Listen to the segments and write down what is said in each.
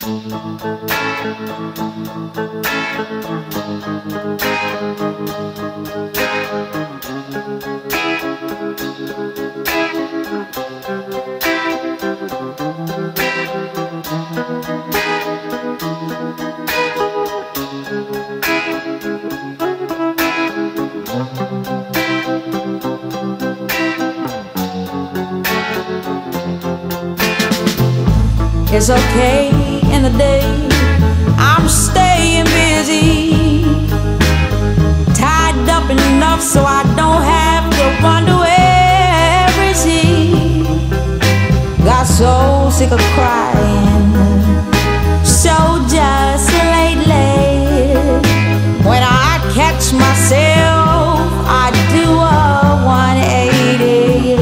It's okay in the day, I'm staying busy, tied up enough so I don't have to wonder where is he. Got so sick of crying, so just lately. When I catch myself, I do a 180.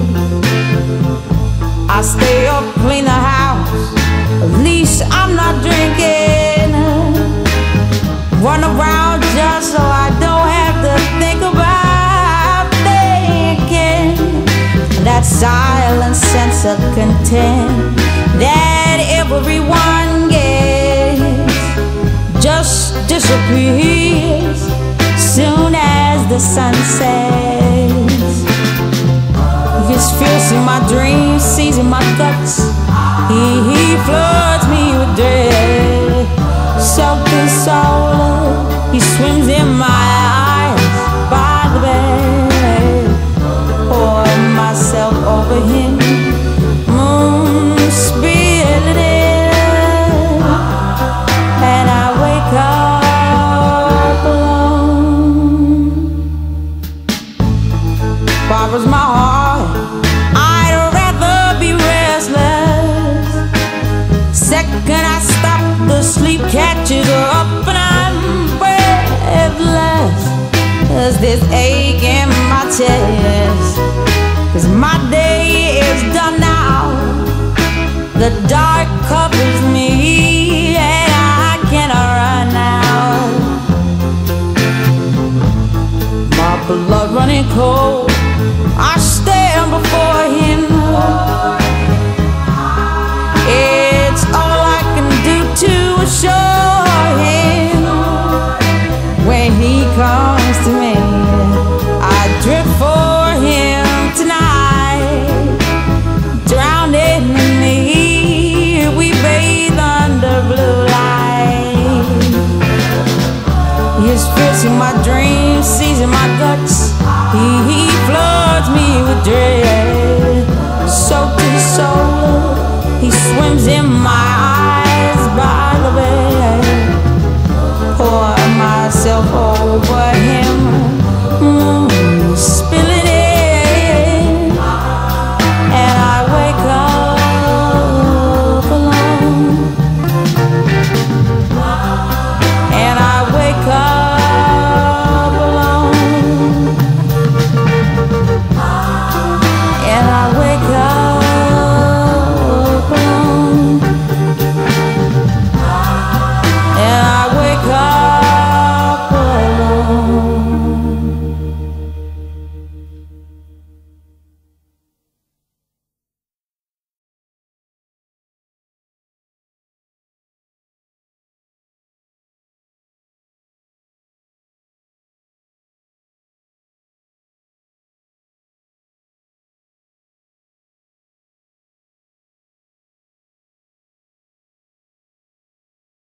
I stay up, clean the house, at least I'm not drinking. Run around just so I don't have to think about thinking. That silent sense of content that everyone gets just disappears soon as the sun sets. His fears in my dreams, sees in my guts. He floods me with dread. Self-consoled, he swims in my eyes by the bed. Pour myself over him, moon spilling in, and I wake up alone. Barbara's my heart, I'd rather be restless. Second I stop, the sleep catches up and I'm breathless. There's this ache in my chest, 'cause my day is done now. The dark covers me and I cannot run now. My blood running cold, I stand before